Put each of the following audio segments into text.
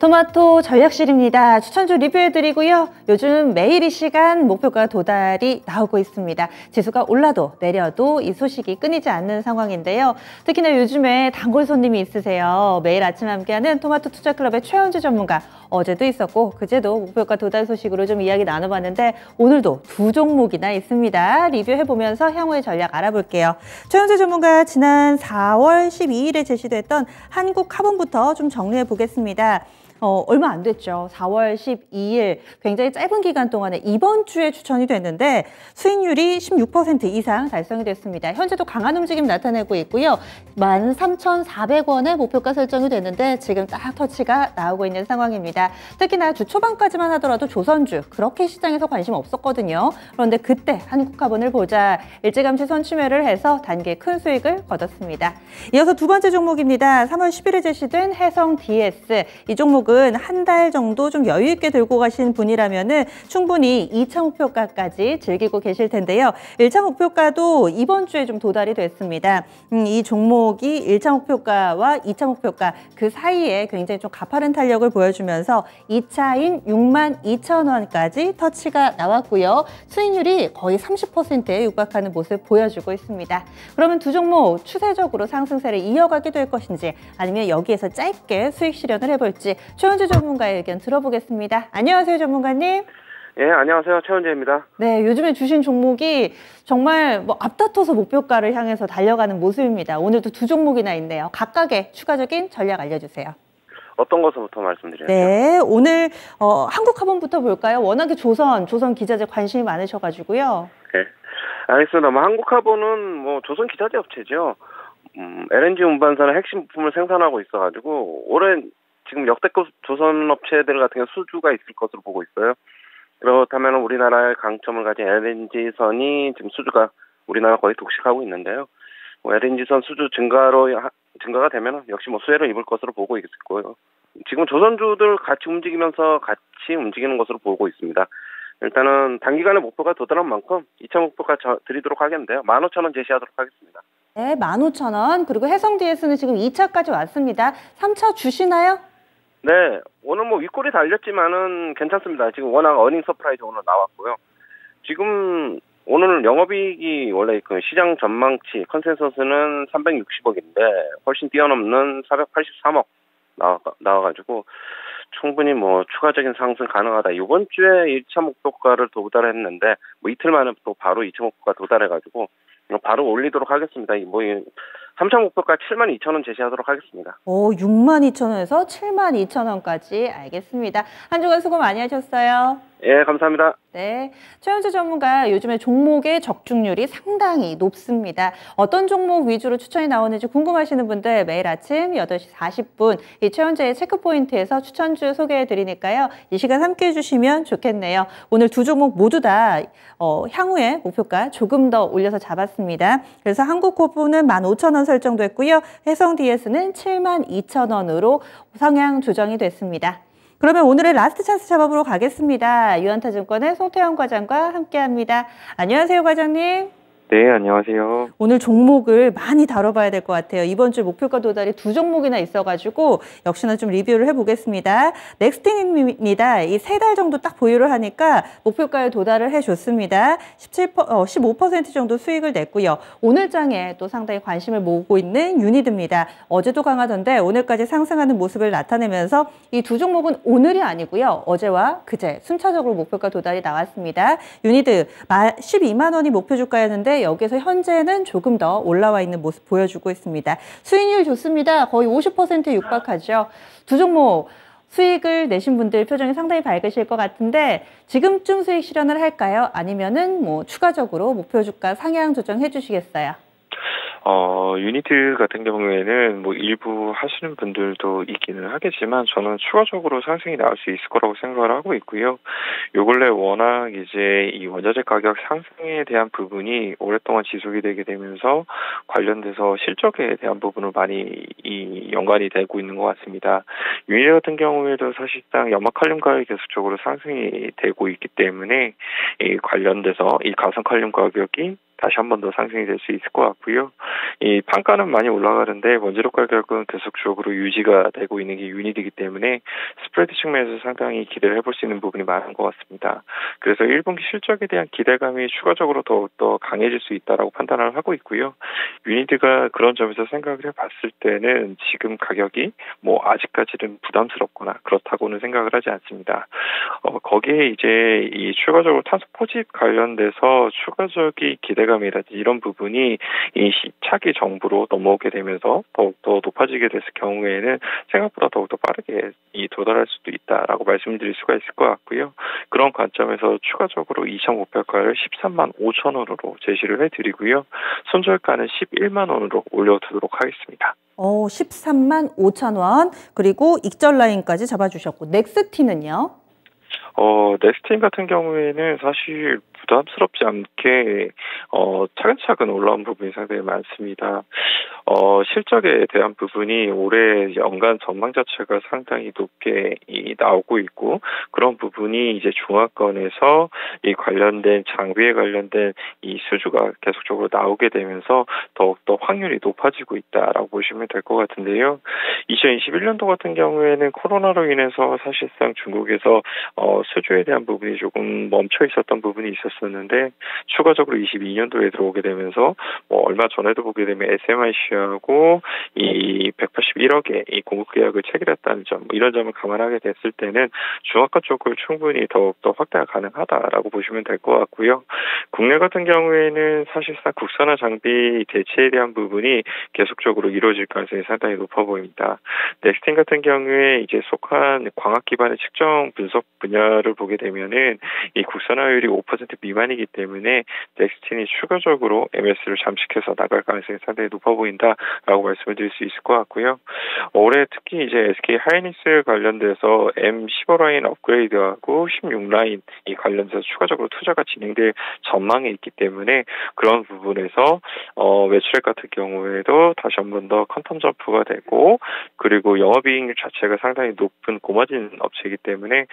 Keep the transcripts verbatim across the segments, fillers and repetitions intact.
토마토 전략실입니다. 추천주 리뷰해드리고요. 요즘 매일 이 시간 목표가 도달이 나오고 있습니다. 지수가 올라도 내려도 이 소식이 끊이지 않는 상황인데요. 특히나 요즘에 단골 손님이 있으세요. 매일 아침 함께하는 토마토 투자클럽의 최현주 전문가. 어제도 있었고 그제도 목표가 도달 소식으로 좀 이야기 나눠봤는데 오늘도 두 종목이나 있습니다. 리뷰해보면서 향후의 전략 알아볼게요. 최현주 전문가 지난 사월 십이일에 제시됐던 한국카본부터 좀 정리해보겠습니다. 어, 얼마 안 됐죠. 사월 십이일 굉장히 짧은 기간 동안에 이번 주에 추천이 됐는데 수익률이 십육 퍼센트 이상 달성이 됐습니다. 현재도 강한 움직임 나타내고 있고요. 만 삼천사백 원의 목표가 설정이 됐는데 지금 딱 터치가 나오고 있는 상황입니다. 특히나 주 초반까지만 하더라도 조선주 그렇게 시장에서 관심 없었거든요. 그런데 그때 한국카본을 보자 일찌감치 선취매를 해서 단기 큰 수익을 거뒀습니다. 이어서 두 번째 종목입니다. 삼월 십일에 제시된 해성 디에스. 이 종목은 한 달 정도 좀 여유 있게 들고 가신 분이라면은 충분히 이 차 목표가까지 즐기고 계실 텐데요. 일 차 목표가도 이번 주에 좀 도달이 됐습니다. 음, 이 종목이 일 차 목표가와 이 차 목표가 그 사이에 굉장히 좀 가파른 탄력을 보여주면서 이 차인 육만 이천 원까지 터치가 나왔고요. 수익률이 거의 삼십 퍼센트에 육박하는 모습 보여주고 있습니다. 그러면 두 종목 추세적으로 상승세를 이어가게 될 것인지 아니면 여기에서 짧게 수익 실현을 해볼지 최현주 전문가의 의견 들어보겠습니다. 안녕하세요, 전문가님. 예, 안녕하세요. 최현주입니다. 네, 요즘에 주신 종목이 정말 뭐 앞다퉈서 목표가를 향해서 달려가는 모습입니다. 오늘도 두 종목이나 있네요. 각각의 추가적인 전략 알려주세요. 어떤 것부터 말씀드려야죠? 네, 오늘 어, 한국카본부터 볼까요? 워낙에 조선, 조선 기자재 관심이 많으셔가지고요. 네, 알겠습니다. 뭐 한국카본은 뭐 조선 기자재 업체죠. 음, 엘엔지 운반선의 핵심 부품을 생산하고 있어가지고 올해 지금 역대급 조선 업체들 같은 경우 수주가 있을 것으로 보고 있어요. 그렇다면 우리나라의 강점을 가진 엘엔지선이 지금 수주가 우리나라 거의 독식하고 있는데요. 뭐 엘엔지선 수주 증가로 증가가 되면 역시 뭐 수혜를 입을 것으로 보고 있고요. 지금 조선주들 같이 움직이면서 같이 움직이는 것으로 보고 있습니다. 일단은 단기간에 목표가 도달한 만큼 이 차 목표가 드리도록 하겠는데요. 만 오천 원 제시하도록 하겠습니다. 네, 만 오천 원. 그리고 해성 디에스는 지금 이 차까지 왔습니다. 삼 차 주시나요? 네, 오늘 뭐 윗골이 달렸지만은 괜찮습니다. 지금 워낙 어닝 서프라이즈 오늘 나왔고요. 지금 오늘 영업이익이 원래 그 시장 전망치 컨센서스는 삼백육십억인데 훨씬 뛰어넘는 사백팔십삼억 나와, 나와가지고 충분히 뭐 추가적인 상승 가능하다. 이번 주에 일 차 목표가를 도달했는데 뭐 이틀 만에 또 바로 이 차 목표가 도달해가지고 바로 올리도록 하겠습니다. 뭐 삼 차 목표가 칠만 이천 원 제시하도록 하겠습니다. 오, 육만 이천 원에서 칠만 이천 원까지 알겠습니다. 한 주간 수고 많이 하셨어요. 예, 감사합니다. 네, 최현주 전문가 요즘에 종목의 적중률이 상당히 높습니다. 어떤 종목 위주로 추천이 나오는지 궁금하시는 분들 매일 아침 여덟 시 사십 분 이 최현주의 체크포인트에서 추천주 소개해 드리니까요. 이 시간 함께 해주시면 좋겠네요. 오늘 두 종목 모두 다 어, 향후에 목표가 조금 더 올려서 잡았습니다. 그래서 한국코본은 만 오천 원 설정됐고요. 해성 디에스는 칠만 이천 원으로 성향 조정이 됐습니다. 그러면 오늘의 라스트 찬스 잡아보러 가겠습니다. 유한타증권의 송태영 과장과 함께합니다. 안녕하세요, 과장님. 네, 안녕하세요. 오늘 종목을 많이 다뤄봐야 될 것 같아요. 이번 주 목표가 도달이 두 종목이나 있어가지고 역시나 좀 리뷰를 해보겠습니다. 넥스틴입니다. 이 세 달 정도 딱 보유를 하니까 목표가에 도달을 해줬습니다. 십칠 퍼센트, 어, 십오 퍼센트 정도 수익을 냈고요. 오늘 장에 또 상당히 관심을 모으고 있는 유니드입니다. 어제도 강하던데 오늘까지 상승하는 모습을 나타내면서 이 두 종목은 오늘이 아니고요. 어제와 그제 순차적으로 목표가 도달이 나왔습니다. 유니드 십이만 원이 목표 주가였는데 여기서 현재는 조금 더 올라와 있는 모습 보여주고 있습니다. 수익률 좋습니다. 거의 오십 퍼센트에 육박하죠. 두 종목 수익을 내신 분들 표정이 상당히 밝으실 것 같은데 지금쯤 수익 실현을 할까요? 아니면은 뭐 추가적으로 목표 주가 상향 조정해 주시겠어요? 어, 유니트 같은 경우에는 뭐 일부 하시는 분들도 있기는 하겠지만 저는 추가적으로 상승이 나올 수 있을 거라고 생각을 하고 있고요. 요 근래 워낙 이제 이 원자재 가격 상승에 대한 부분이 오랫동안 지속이 되게 되면서 관련돼서 실적에 대한 부분을 많이 이 연관이 되고 있는 것 같습니다. 유니트 같은 경우에도 사실상 염화칼륨 가격이 계속적으로 상승이 되고 있기 때문에 이 관련돼서 이 가상칼륨 가격이 다시 한 번 더 상승이 될 수 있을 것 같고요. 이 판가는 많이 올라가는데 원재료 가격은 계속적으로 유지가 되고 있는 게 유닛이기 때문에 스프레드 측면에서 상당히 기대를 해볼 수 있는 부분이 많은 것 같습니다. 그래서 일 분기 실적에 대한 기대감이 추가적으로 더욱더 강해질 수 있다라고 판단을 하고 있고요. 유니드가 그런 점에서 생각을 해봤을 때는 지금 가격이 뭐 아직까지는 부담스럽거나 그렇다고는 생각을 하지 않습니다. 어, 거기에 이제 이 추가적으로 탄소 포집 관련돼서 추가적인 기대감이라든지 이런 부분이 이 차기 정부로 넘어오게 되면서 더욱더 높아지게 됐을 경우에는 생각보다 더욱더 빠르게 이 도달할 수도 있다라고 말씀드릴 수가 있을 것 같고요. 그런 관점에서 추가적으로 이 차 목표가를 십삼만 오천 원으로 제시를 해드리고요. 손절가는 십일만 원으로 올려두도록 하겠습니다. 어, 십삼만 오천 원. 그리고 익절 라인까지 잡아주셨고, 넥스티는요? 어, 넥스틴 같은 경우에는 사실 부담스럽지 않게 어, 차근차근 올라온 부분이 상당히 많습니다. 어, 실적에 대한 부분이 올해 연간 전망 자체가 상당히 높게 이, 나오고 있고 그런 부분이 이제 중화권에서 이 관련된 장비에 관련된 이 수주가 계속적으로 나오게 되면서 더욱더 확률이 높아지고 있다라고 보시면 될 것 같은데요. 이천이십일 년도 같은 경우에는 코로나로 인해서 사실상 중국에서 어, 수주에 대한 부분이 조금 멈춰 있었던 부분이 있었었는데 추가적으로 이십이 년도에 들어오게 되면서 뭐 얼마 전에도 보게 되면 에스엠아이씨하고 이 백팔십일억의 이 공급 계약을 체결했다는 점, 뭐 이런 점을 감안하게 됐을 때는 중화권 쪽을 충분히 더욱더 확대가 가능하다라고 보시면 될 것 같고요. 국내 같은 경우에는 사실상 국산화 장비 대체에 대한 부분이 계속적으로 이루어질 가능성이 상당히 높아 보입니다. 넥스틴 같은 경우에 이제 속한 광학 기반의 측정 분석 분야를 보게 되면은 이 국산화율이 오 퍼센트 미만이기 때문에 넥스틴이 추가적으로 엠에스를 잠식해서 나갈 가능성이 상당히 높아 보인다라고 말씀을 드릴 수 있을 것 같고요. 올해 특히 이제 에스케이 하이닉스 관련돼서 엠 십오 라인 업그레이드하고 십육 라인 이 관련돼서 추가적으로 투자가 진행될 전망이 있기 때문에 그런 부분에서 어, 매출액 같은 경우에도 다시 한 번 더 퀀텀 점프가 되고 그리고 영업이익률 자체가 상당히 높은 고마진 업체이기 때문에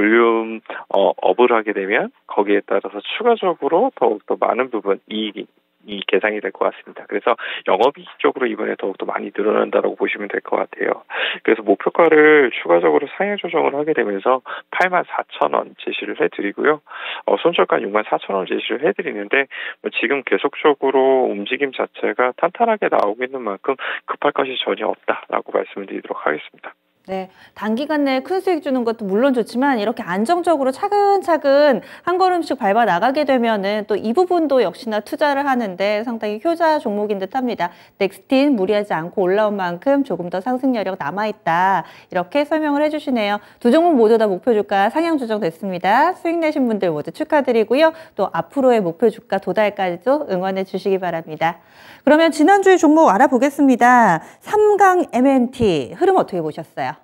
볼륨 어, 업을 하게 되면 거기에 따라서 추가적으로 더욱더 많은 부분 이익이 이 계상이 될 것 같습니다. 그래서 영업이익 쪽으로 이번에 더욱더 많이 늘어난다고 보시면 될 것 같아요. 그래서 목표가를 추가적으로 상향 조정을 하게 되면서 팔만 사천 원 제시를 해드리고요. 어, 손절가 육만 사천 원 제시를 해드리는데 뭐 지금 계속적으로 움직임 자체가 탄탄하게 나오고 있는 만큼 급할 것이 전혀 없다라고 말씀을 드리도록 하겠습니다. 네, 단기간 내에 큰 수익 주는 것도 물론 좋지만 이렇게 안정적으로 차근차근 한 걸음씩 밟아 나가게 되면은 또 이 부분도 역시나 투자를 하는데 상당히 효자 종목인 듯 합니다. 넥스틴 무리하지 않고 올라온 만큼 조금 더 상승 여력 남아있다. 이렇게 설명을 해주시네요. 두 종목 모두 다 목표 주가 상향 조정됐습니다. 수익 내신 분들 모두 축하드리고요. 또 앞으로의 목표 주가 도달까지도 응원해 주시기 바랍니다. 그러면 지난주의 종목 알아보겠습니다. 삼강 엠엔티 흐름 어떻게 보셨어요?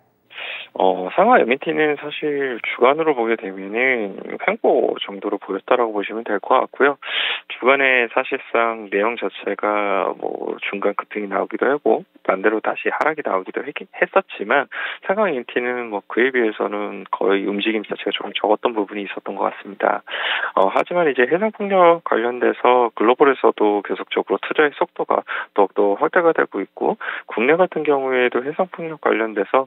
어, 상하 엠엔티는 사실 주간으로 보게 되면은 횡보 정도로 보였다라고 보시면 될 것 같고요. 주간에 사실상 내용 자체가 뭐 중간 급등이 나오기도 하고 반대로 다시 하락이 나오기도 했었지만 상하 엠엔티는 뭐 그에 비해서는 거의 움직임 자체가 조금 적었던 부분이 있었던 것 같습니다. 어, 하지만 이제 해상풍력 관련돼서 글로벌에서도 계속적으로 투자의 속도가 더욱더 확대가 되고 있고 국내 같은 경우에도 해상풍력 관련돼서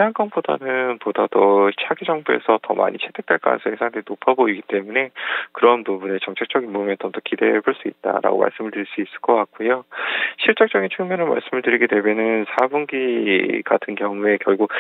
태양광보다는 보다 더 차기 정부에서 더 많이 채택될 가능성이 상당히 높아 보이기 때문에 그런 부분에 정책적인 모멘텀도 기대해 볼 수 있다라고 말씀을 드릴 수 있을 것 같고요. 실적적인 측면을 말씀을 드리게 되면은 사 분기 같은 경우에 결국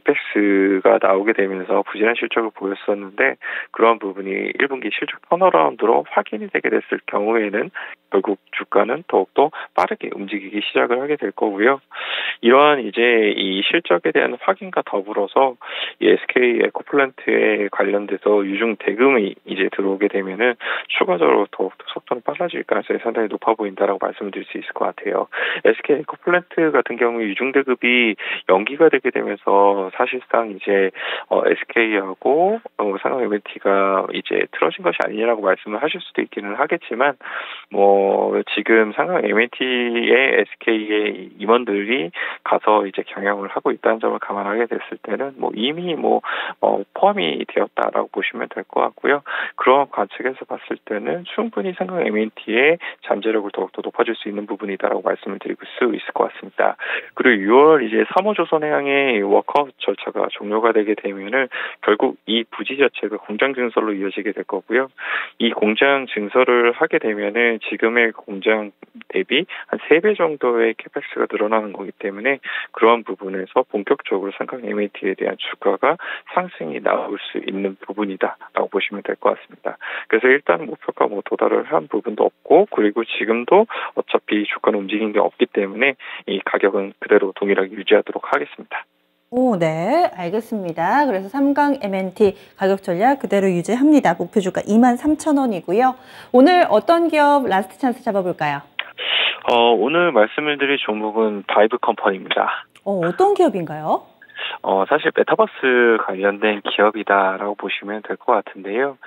비펙스가 나오게 되면서 부진한 실적을 보였었는데 그런 부분이 일 분기 실적 턴어라운드로 확인이 되게 됐을 경우에는 결국 주가는 더욱더 빠르게 움직이기 시작을 하게 될 거고요. 이러한 이제 이 실적에 대한 확인과 더불어서 이 에스케이 에코플랜트에 관련돼서 유중 대금이 이제 들어오게 되면은 추가적으로 더욱더 속도는 빨라질 가능성이 상당히 높아 보인다라고 말씀드릴 수 있을 것 같아요. 에스케이 에코플랜트 같은 경우 유중 대금이 연기가 되게 되면서 사실상 이제 어, 에스케이하고 어, 상하 엠엔티가 이제 틀어진 것이 아니냐라고 말씀을 하실 수도 있기는 하겠지만 뭐 지금 상하 엠엔티의 에스케이의 임원들이 가서 이제 경영을 하고 있다는 점을 감안하게 됐을 때는 뭐 이미 뭐 어, 포함이 되었다라고 보시면 될 것 같고요. 그런 관측에서 봤을 때는 충분히 삼강 엠엔티의 잠재력을 더욱더 높아질 수 있는 부분이다라고 말씀을 드릴 수 있을 것 같습니다. 그리고 유월 이제 삼호조선해양의 워크아웃 절차가 종료가 되게 되면은 결국 이 부지 자체가 공장 증설로 이어지게 될 거고요. 이 공장 증설을 하게 되면은 지금의 공장 대비 한 세 배 정도의 캐펙스가 늘어나는 거기 때문에 그러한 부분에서 본격적으로 삼강 엠엔티에 대한 주가가 상승이 나올 수 있는 부분이다라고 보시면 될 것 같습니다. 그래서 일단 목표가 뭐 도달을 한 부분도 없고 그리고 지금도 어차피 주가는 움직이는 게 없기 때문에 이 가격은 그대로 동일하게 유지하도록 하겠습니다. 오, 네, 알겠습니다. 그래서 삼강 엠엔티 가격 전략 그대로 유지합니다. 목표 주가 이만 삼천 원이고요. 오늘 어떤 기업 라스트 찬스 잡아볼까요? 어, 오늘 말씀을 드릴 종목은 바이브 컴퍼니입니다. 어, 어떤 기업인가요? 어, 사실 메타버스 관련된 기업이다라고 보시면 될 것 같은데요.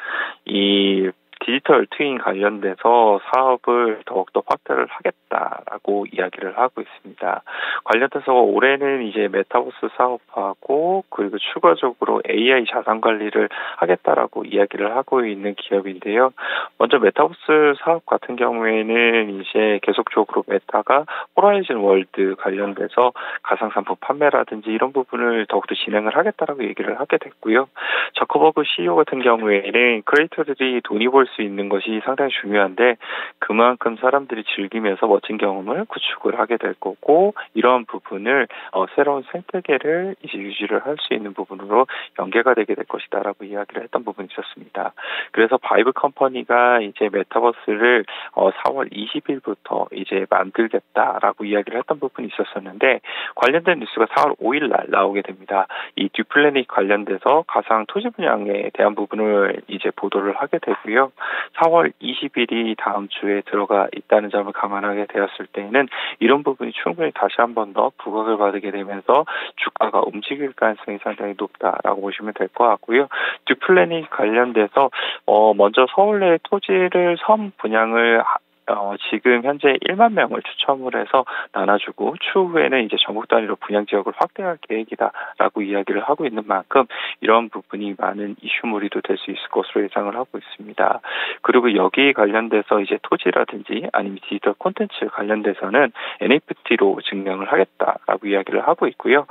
이 디지털 트윈 관련돼서 사업을 더욱더 확대를 하겠다라고 이야기를 하고 있습니다. 관련돼서 올해는 이제 메타버스 사업하고 그리고 추가적으로 에이아이 자산 관리를 하겠다라고 이야기를 하고 있는 기업인데요. 먼저 메타버스 사업 같은 경우에는 이제 계속적으로 메타가 호라이즌 월드 관련돼서 가상상품 판매라든지 이런 부분을 더욱더 진행을 하겠다라고 얘기를 하게 됐고요. 저커버그 씨이오 같은 경우에는 크리에이터들이 돈이 벌 수 있는 것이 상당히 중요한데 그만큼 사람들이 즐기면서 멋진 경험을 구축을 하게 될 거고 이러한 부분을 어, 새로운 생태계를 이제 유지를 할 수 있는 부분으로 연계가 되게 될 것이다라고 이야기를 했던 부분이 있었습니다. 그래서 바이브 컴퍼니가 이제 메타버스를 어, 사월 이십일부터 이제 만들겠다라고 이야기를 했던 부분이 있었었는데 관련된 뉴스가 사월 오일 날 나오게 됩니다. 이 듀플래닛 관련돼서 가상 토지 분양에 대한 부분을 이제 보도를 하게 되고요. 사월 이십일이 다음 주에 들어가 있다는 점을 감안하게 되었을 때에는 이런 부분이 충분히 다시 한 번 더 부각을 받게 되면서 주가가 움직일 가능성이 상당히 높다라고 보시면 될 것 같고요. 듀플래닛 관련돼서 어 먼저 서울 내 토지를 섬 분양을 어, 지금 현재 일만 명을 추첨을 해서 나눠주고 추후에는 이제 전국 단위로 분양 지역을 확대할 계획이다라고 이야기를 하고 있는 만큼 이런 부분이 많은 이슈물이도 될 수 있을 것으로 예상을 하고 있습니다. 그리고 여기 관련돼서 이제 토지라든지 아니면 디지털 콘텐츠 관련돼서는 엔에프티로 증명을 하겠다라고 이야기를 하고 있고요.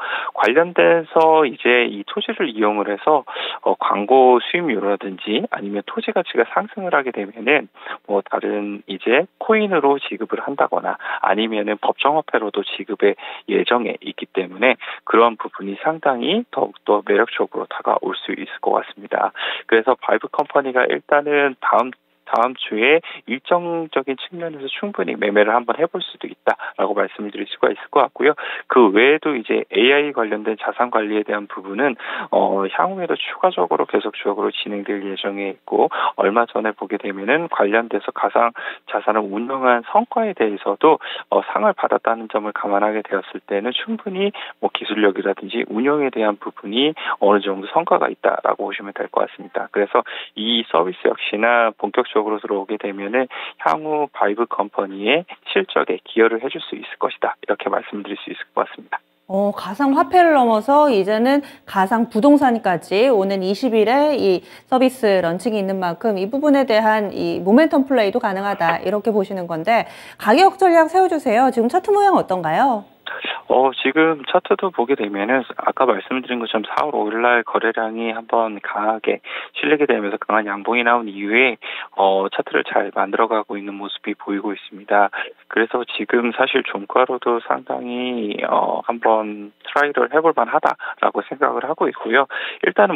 관련돼서 이제 이 토지를 이용을 해서 어, 광고 수입료라든지 아니면 토지 가치가 상승을 하게 되면은 뭐 다른 이제 코인으로 지급을 한다거나 아니면은 법정화폐로도 지급의 예정에 있기 때문에 그런 부분이 상당히 더욱더 매력적으로 다가올 수 있을 것 같습니다. 그래서 바이브 컴퍼니가 일단은 다음 다음 주에 일정적인 측면에서 충분히 매매를 한번 해볼 수도 있다라고 말씀을 드릴 수가 있을 것 같고요. 그 외에도 이제 에이아이 관련된 자산 관리에 대한 부분은 어, 향후에도 추가적으로 계속적으로 진행될 예정에 있고 얼마 전에 보게 되면은 관련돼서 가상 자산을 운영한 성과에 대해서도 어, 상을 받았다는 점을 감안하게 되었을 때는 충분히 뭐 기술력이라든지 운영에 대한 부분이 어느 정도 성과가 있다라고 보시면 될 것 같습니다. 그래서 이 서비스 역시나 본격적으로 으로 들어오게 되면은 향후 바이브 컴퍼니의 실적에 기여를 해줄 수 있을 것이다. 이렇게 말씀드릴 수 있을 것 같습니다. 어, 가상 화폐를 넘어서 이제는 가상 부동산까지 오는 이십일에 이 서비스 런칭이 있는 만큼 이 부분에 대한 이 모멘텀 플레이도 가능하다. 이렇게 보시는 건데 가격 전략 세워주세요. 지금 차트 모양 어떤가요? 어, 지금 차트도 보게 되면은 아까 말씀드린 것처럼 사월 오일 날 거래량이 한번 강하게 실리게 되면서 강한 양봉이 나온 이후에 어, 차트를 잘 만들어가고 있는 모습이 보이고 있습니다. 그래서 지금 사실 종가로도 상당히 어, 한번 트라이를 해볼 만하다라고 생각을 하고 있고요. 일단은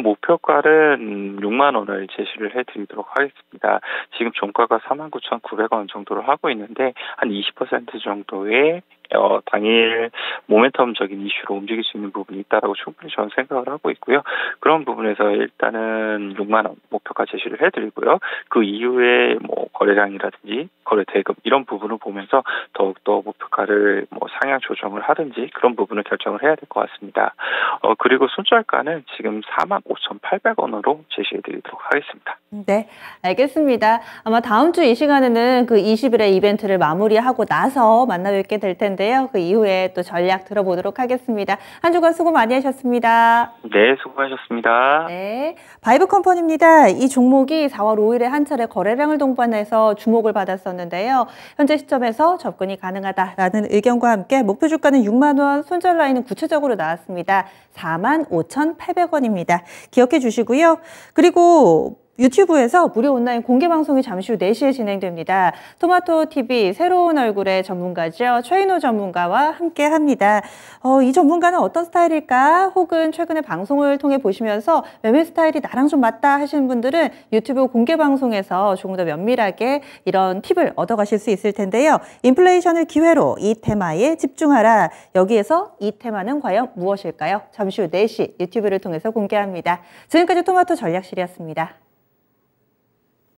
목표가는 육만 원을 제시를 해드리도록 하겠습니다. 지금 종가가 사만 구천구백 원 정도를 하고 있는데 한 이십 퍼센트 정도의 어, 당일 모멘텀적인 이슈로 움직일 수 있는 부분이 있다라고 충분히 저는 생각을 하고 있고요. 그런 부분에서 일단은 육만 원 목표가 제시를 해드리고요. 그 이후에 뭐 거래량이라든지 거래 대금 이런 부분을 보면서 더욱더 목표가를 뭐 상향 조정을 하든지 그런 부분을 결정을 해야 될 것 같습니다. 어, 그리고 손절가는 지금 사만 오천팔백 원으로 제시해드리도록 하겠습니다. 네, 알겠습니다. 아마 다음 주 이 시간에는 그 이십 일의 이벤트를 마무리하고 나서 만나 뵙게 될 텐데 텐데요. 그 이후에 또 전략 들어보도록 하겠습니다. 한 주간 수고 많이 하셨습니다. 네, 수고하셨습니다. 네, 바이브 컴퍼니입니다. 이 종목이 사월 오일에 한 차례 거래량을 동반해서 주목을 받았었는데요. 현재 시점에서 접근이 가능하다라는 의견과 함께 목표 주가는 육만 원, 손절 라인은 구체적으로 나왔습니다. 사만 오천팔백 원입니다. 기억해 주시고요. 그리고 유튜브에서 무료 온라인 공개 방송이 잠시 후 네 시에 진행됩니다. 토마토티비 새로운 얼굴의 전문가죠. 최인호 전문가와 함께 합니다. 어, 이 전문가는 어떤 스타일일까? 혹은 최근에 방송을 통해 보시면서 매매 스타일이 나랑 좀 맞다 하시는 분들은 유튜브 공개 방송에서 조금 더 면밀하게 이런 팁을 얻어가실 수 있을 텐데요. 인플레이션을 기회로 이 테마에 집중하라. 여기에서 이 테마는 과연 무엇일까요? 잠시 후 네 시 유튜브를 통해서 공개합니다. 지금까지 토마토 전략실이었습니다.